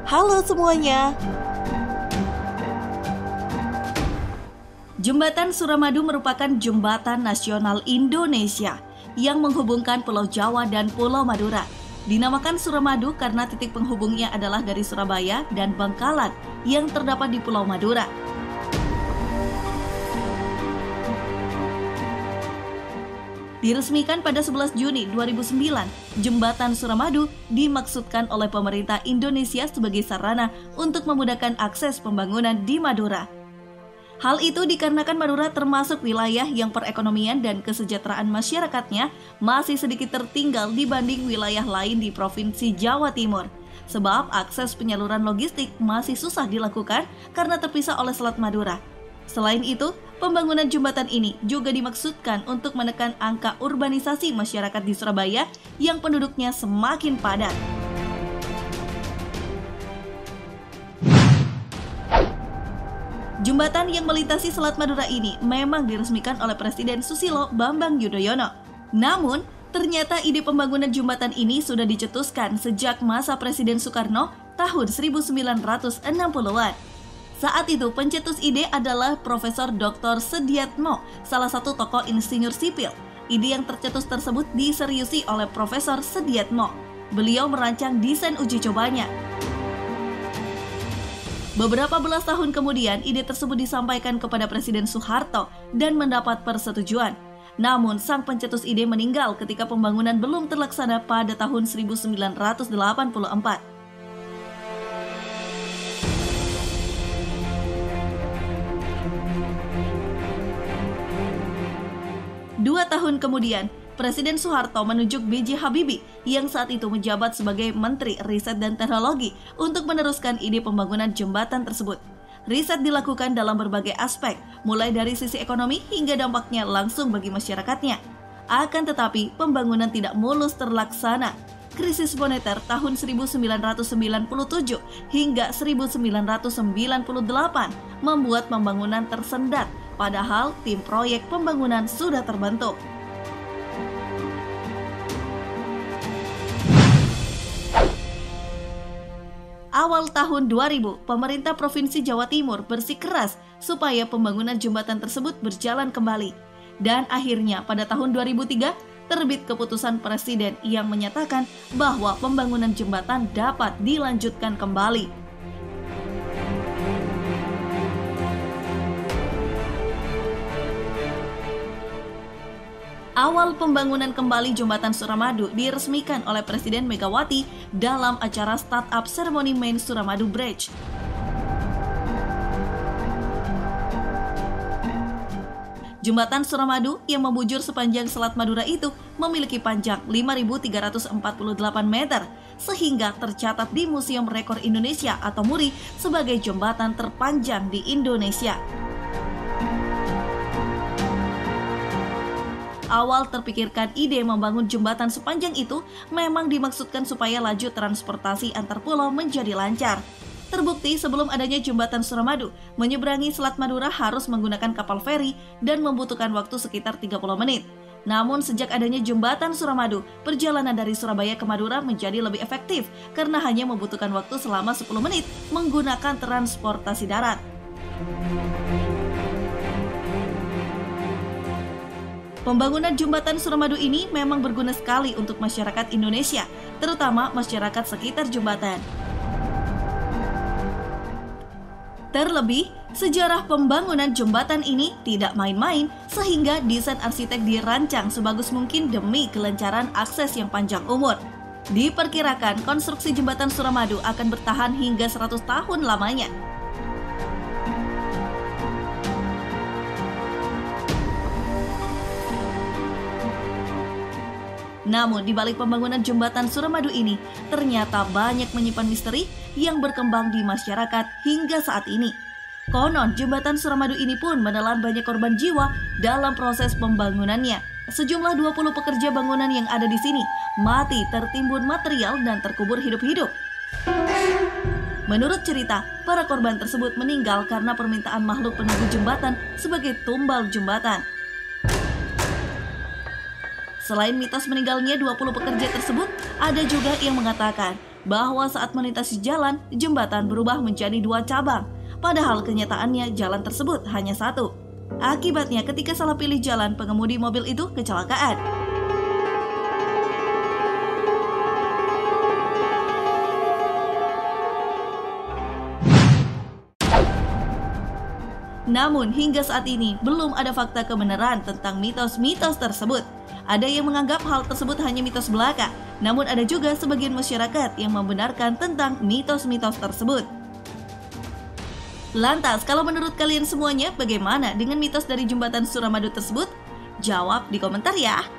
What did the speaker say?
Halo semuanya. Jembatan Suramadu merupakan jembatan nasional Indonesia yang menghubungkan Pulau Jawa dan Pulau Madura. Dinamakan Suramadu karena titik penghubungnya adalah dari Surabaya dan Bangkalan yang terdapat di Pulau Madura. Diresmikan pada 11 Juni 2009, Jembatan Suramadu dimaksudkan oleh pemerintah Indonesia sebagai sarana untuk memudahkan akses pembangunan di Madura. Hal itu dikarenakan Madura termasuk wilayah yang perekonomian dan kesejahteraan masyarakatnya masih sedikit tertinggal dibanding wilayah lain di Provinsi Jawa Timur. Sebab akses penyaluran logistik masih susah dilakukan karena terpisah oleh Selat Madura. Selain itu, pembangunan jembatan ini juga dimaksudkan untuk menekan angka urbanisasi masyarakat di Surabaya yang penduduknya semakin padat. Jembatan yang melintasi Selat Madura ini memang diresmikan oleh Presiden Susilo Bambang Yudhoyono. Namun, ternyata ide pembangunan jembatan ini sudah dicetuskan sejak masa Presiden Soekarno tahun 1960-an. Saat itu pencetus ide adalah Profesor Dr. Sediatmo, salah satu tokoh insinyur sipil. Ide yang tercetus tersebut diseriusi oleh Profesor Sediatmo. Beliau merancang desain uji cobanya. Beberapa belas tahun kemudian, ide tersebut disampaikan kepada Presiden Soeharto dan mendapat persetujuan. Namun, sang pencetus ide meninggal ketika pembangunan belum terlaksana pada tahun 1984. 2 tahun kemudian, Presiden Soeharto menunjuk B.J. Habibie yang saat itu menjabat sebagai Menteri Riset dan Teknologi untuk meneruskan ide pembangunan jembatan tersebut. Riset dilakukan dalam berbagai aspek, mulai dari sisi ekonomi hingga dampaknya langsung bagi masyarakatnya. Akan tetapi, pembangunan tidak mulus terlaksana. Krisis moneter tahun 1997 hingga 1998 membuat pembangunan tersendat, padahal tim proyek pembangunan sudah terbentuk. Awal tahun 2000, pemerintah Provinsi Jawa Timur bersikeras supaya pembangunan jembatan tersebut berjalan kembali. Dan akhirnya pada tahun 2003, terbit keputusan Presiden yang menyatakan bahwa pembangunan jembatan dapat dilanjutkan kembali. Awal pembangunan kembali Jembatan Suramadu diresmikan oleh Presiden Megawati dalam acara Startup Ceremony Main Suramadu Bridge. Jembatan Suramadu yang membujur sepanjang Selat Madura itu memiliki panjang 5.348 meter, sehingga tercatat di Museum Rekor Indonesia atau MURI sebagai jembatan terpanjang di Indonesia. Awal terpikirkan ide membangun jembatan sepanjang itu memang dimaksudkan supaya laju transportasi antar pulau menjadi lancar. Terbukti sebelum adanya jembatan Suramadu, menyeberangi Selat Madura harus menggunakan kapal feri dan membutuhkan waktu sekitar 30 menit. Namun sejak adanya jembatan Suramadu, perjalanan dari Surabaya ke Madura menjadi lebih efektif karena hanya membutuhkan waktu selama 10 menit menggunakan transportasi darat. Pembangunan jembatan Suramadu ini memang berguna sekali untuk masyarakat Indonesia, terutama masyarakat sekitar jembatan. Terlebih, sejarah pembangunan jembatan ini tidak main-main, sehingga desain arsitek dirancang sebagus mungkin demi kelancaran akses yang panjang umur. Diperkirakan konstruksi jembatan Suramadu akan bertahan hingga 100 tahun lamanya. Namun, di balik pembangunan jembatan Suramadu ini, ternyata banyak menyimpan misteri yang berkembang di masyarakat hingga saat ini. Konon, jembatan Suramadu ini pun menelan banyak korban jiwa dalam proses pembangunannya. Sejumlah 20 pekerja bangunan yang ada di sini mati tertimbun material dan terkubur hidup-hidup. Menurut cerita, para korban tersebut meninggal karena permintaan makhluk penunggu jembatan sebagai tumbal jembatan. Selain mitos meninggalnya 20 pekerja tersebut, ada juga yang mengatakan bahwa saat melintasi jalan, jembatan berubah menjadi 2 cabang. Padahal kenyataannya jalan tersebut hanya 1. Akibatnya ketika salah pilih jalan, pengemudi mobil itu kecelakaan. Namun hingga saat ini belum ada fakta kebenaran tentang mitos-mitos tersebut. Ada yang menganggap hal tersebut hanya mitos belaka, namun ada juga sebagian masyarakat yang membenarkan tentang mitos-mitos tersebut. Lantas, kalau menurut kalian semuanya, bagaimana dengan mitos dari jembatan Suramadu tersebut? Jawab di komentar ya!